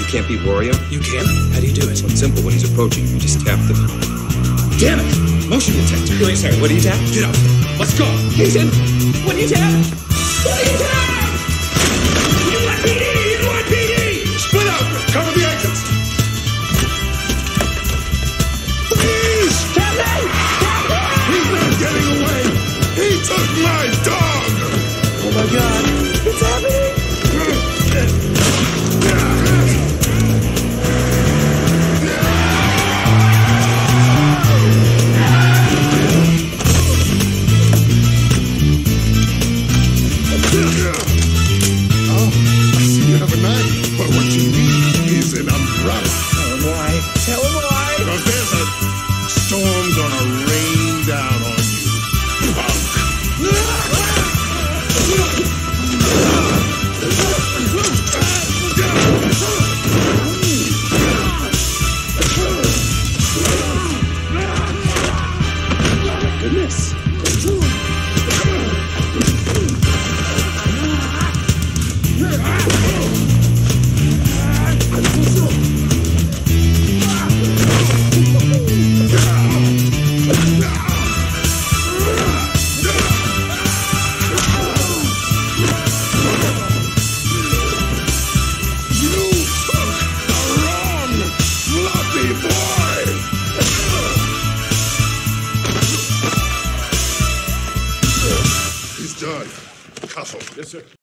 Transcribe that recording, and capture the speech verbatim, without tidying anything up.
can't beat Wario? You can? How do you do it? It's simple. When he's approaching, you just tap the... Damn it! Motion detector. Wait, sorry, what do you tap? Get up. Let's go. Jason, what do you tap? What do you tap? N Y P D! N Y P D! Split up! Cover the exits! Please! Captain! Captain! He's not getting away! He took my dog! Oh my god. It's happening! Oh, I see you have a knife, but what you need is an umbrella. Tell him why. Tell him why. Because there's a storm gonna rain down on you, punk. Goodness. He's done. Cuff him. Yes, sir.